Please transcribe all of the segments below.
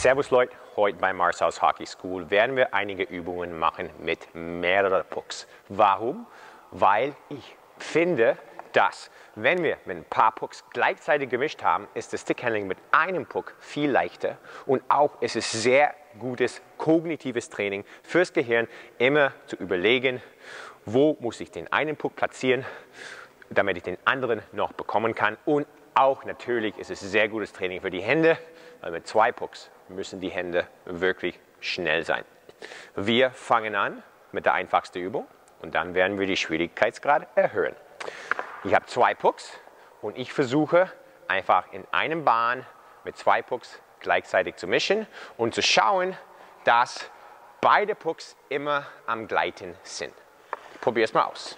Servus Leute, heute bei Marcel's Hockey School werden wir einige Übungen machen mit mehreren Pucks. Warum? Weil ich finde, dass wenn wir mit ein paar Pucks gleichzeitig gemischt haben, ist das Stickhandling mit einem Puck viel leichter und auch ist es sehr gutes kognitives Training fürs Gehirn, immer zu überlegen, wo muss ich den einen Puck platzieren, damit ich den anderen noch bekommen kann. Und auch natürlich ist es sehr gutes Training für die Hände, weil mit 2 Pucks müssen die Hände wirklich schnell sein. Wir fangen an mit der einfachsten Übung und dann werden wir die Schwierigkeitsgrad erhöhen. Ich habe 2 Pucks und ich versuche einfach in einem Bahn mit 2 Pucks gleichzeitig zu mischen und zu schauen, dass beide Pucks immer am Gleiten sind. Ich probiere es mal aus.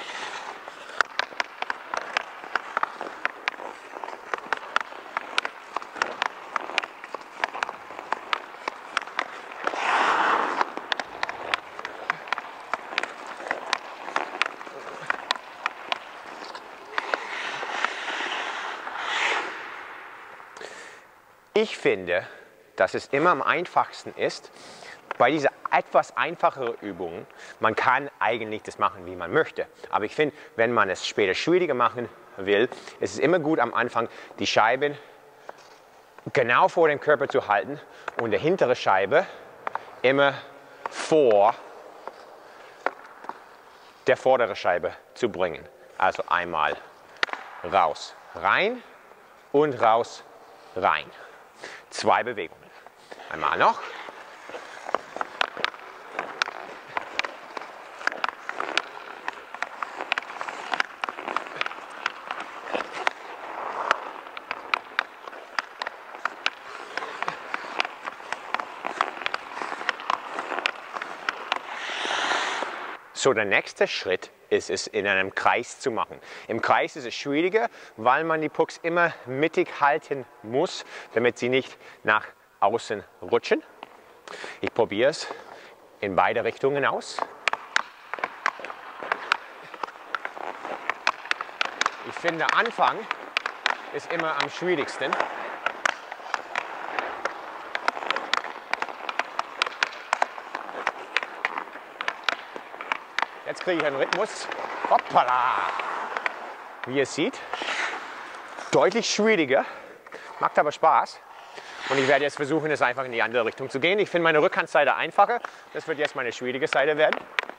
Ich finde, dass es immer am einfachsten ist, bei dieser etwas einfacheren Übungen, man kann eigentlich das machen, wie man möchte. Aber ich finde, wenn man es später schwieriger machen will, ist es immer gut am Anfang, die Scheiben genau vor dem Körper zu halten und die hintere Scheibe immer vor der vorderen Scheibe zu bringen. Also einmal raus, rein und raus, rein. 2 Bewegungen. Einmal noch. So, der nächste Schritt ist es, in einem Kreis zu machen. Im Kreis ist es schwieriger, weil man die Pucks immer mittig halten muss, damit sie nicht nach außen rutschen. Ich probiere es in beide Richtungen aus. Ich finde, der Anfang ist immer am schwierigsten. Jetzt kriege ich einen Rhythmus. Hoppala! Wie ihr seht, deutlich schwieriger, macht aber Spaß. Und ich werde jetzt versuchen, es einfach in die andere Richtung zu gehen. Ich finde meine Rückhandseite einfacher. Das wird jetzt meine schwierige Seite werden.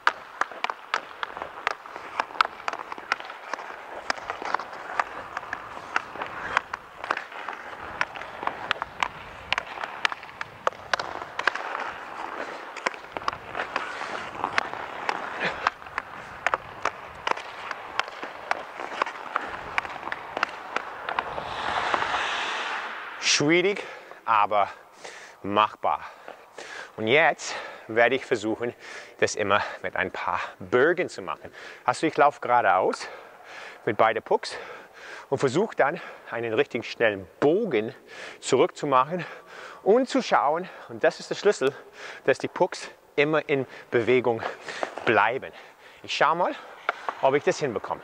Schwierig, aber machbar. Und jetzt werde ich versuchen, das immer mit ein paar Bögen zu machen. Also ich laufe geradeaus mit beiden Pucks und versuche dann einen richtig schnellen Bogen zurückzumachen und zu schauen, und das ist der Schlüssel, dass die Pucks immer in Bewegung bleiben. Ich schaue mal, ob ich das hinbekomme.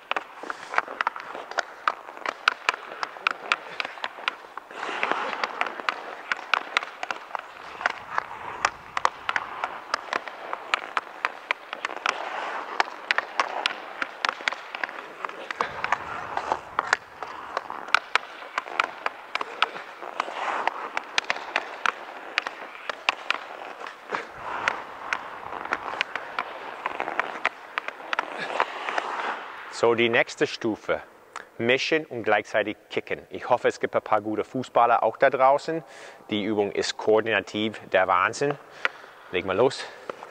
So, die nächste Stufe, mischen und gleichzeitig kicken. Ich hoffe, es gibt ein paar gute Fußballer auch da draußen. Die Übung ist koordinativ der Wahnsinn. Leg mal los.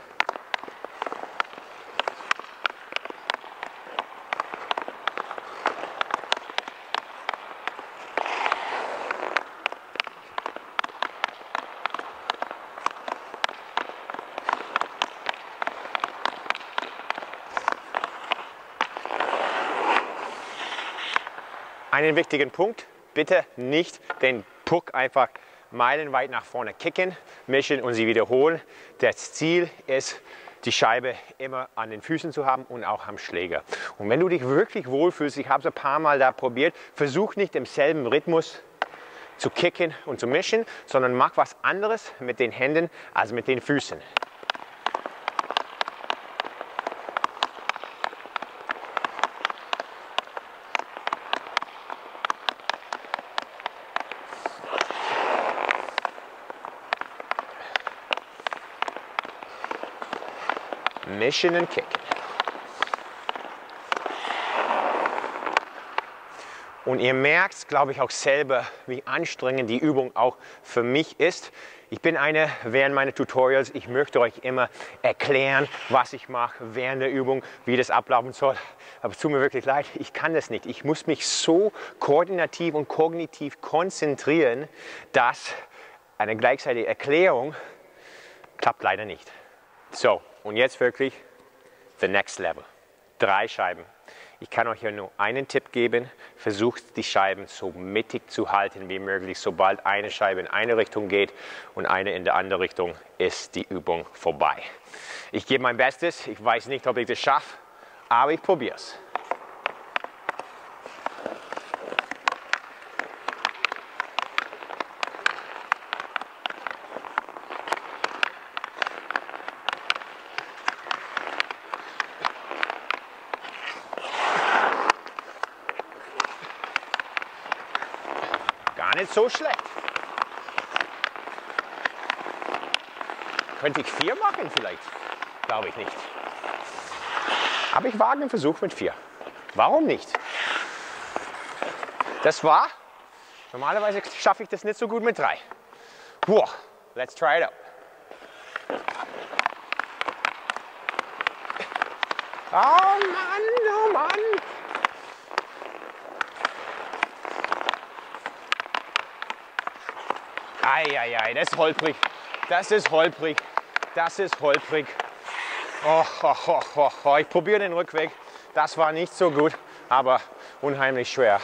Einen wichtigen Punkt, bitte nicht den Puck einfach meilenweit nach vorne kicken, mischen und sie wiederholen. Das Ziel ist, die Scheibe immer an den Füßen zu haben und auch am Schläger. Und wenn du dich wirklich wohlfühlst, ich habe es ein paar Mal da probiert, versuch nicht im selben Rhythmus zu kicken und zu mischen, sondern mach was anderes mit den Händen als mit den Füßen. Mischen und kicken. Und ihr merkt, glaube ich, auch selber, wie anstrengend die Übung auch für mich ist. Ich bin während meiner Tutorials, ich möchte euch immer erklären, was ich mache während der Übung, wie das ablaufen soll. Aber es tut mir wirklich leid, ich kann das nicht. Ich muss mich so koordinativ und kognitiv konzentrieren, dass eine gleichzeitige Erklärung klappt leider nicht. So, und jetzt wirklich the next level. 3 Scheiben. Ich kann euch hier nur einen Tipp geben. Versucht die Scheiben so mittig zu halten wie möglich. Sobald eine Scheibe in eine Richtung geht und eine in die andere Richtung, ist die Übung vorbei. Ich gebe mein Bestes. Ich weiß nicht, ob ich das schaffe, aber ich probiere es. Gar nicht so schlecht. Könnte ich 4 machen vielleicht? Glaube ich nicht. Aber ich wage einen Versuch mit 4. Warum nicht? Das war, normalerweise schaffe ich das nicht so gut mit 3. Boah, let's try it out. Oh Mann, oh Mann. Eieiei, das ist holprig. Das ist holprig. Das ist holprig. Oh, oh, oh, oh, oh. Ich probiere den Rückweg. Das war nicht so gut, aber unheimlich schwer.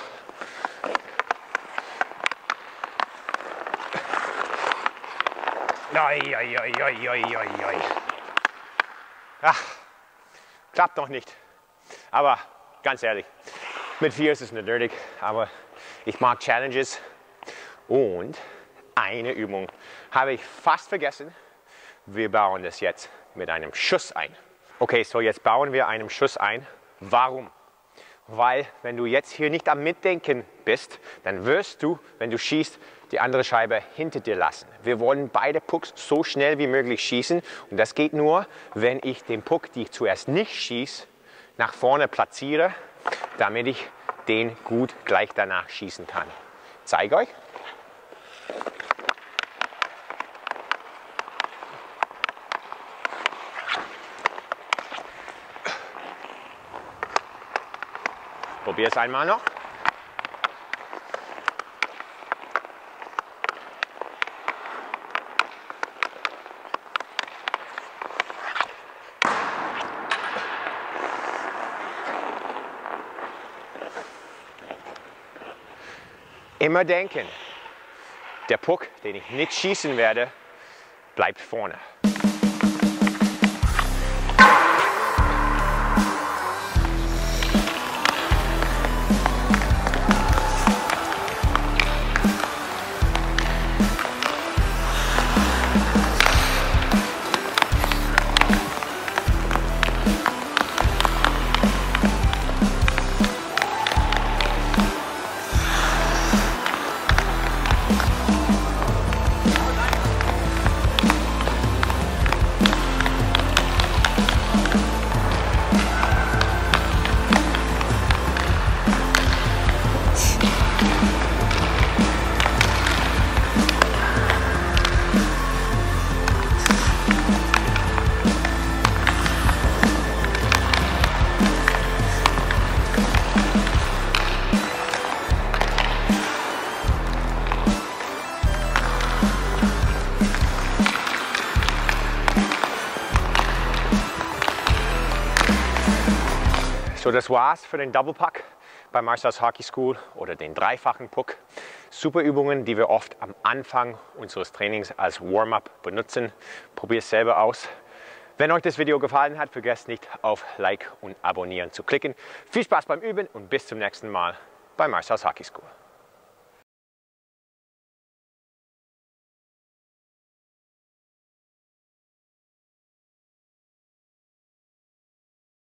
Eieiei. Ach, klappt noch nicht. Aber ganz ehrlich, mit 4 ist es nicht nötig. Aber ich mag Challenges. Und eine Übung habe ich fast vergessen. Wir bauen das jetzt mit einem Schuss ein. Okay, so jetzt bauen wir einen Schuss ein. Warum? Weil wenn du jetzt hier nicht am Mitdenken bist, dann wirst du, wenn du schießt, die andere Scheibe hinter dir lassen. Wir wollen beide Pucks so schnell wie möglich schießen. Und das geht nur, wenn ich den Puck, die ich zuerst nicht schieße, nach vorne platziere, damit ich den gut gleich danach schießen kann. Ich zeige euch. Probier es einmal noch. Immer denken, der Puck, den ich nicht schießen werde, bleibt vorne. So, das war's für den Double Puck bei Marcel's Hockey School oder den dreifachen Puck. Super Übungen, die wir oft am Anfang unseres Trainings als Warm-up benutzen. Probiert es selber aus. Wenn euch das Video gefallen hat, vergesst nicht auf Like und Abonnieren zu klicken. Viel Spaß beim Üben und bis zum nächsten Mal bei Marcel's Hockey School.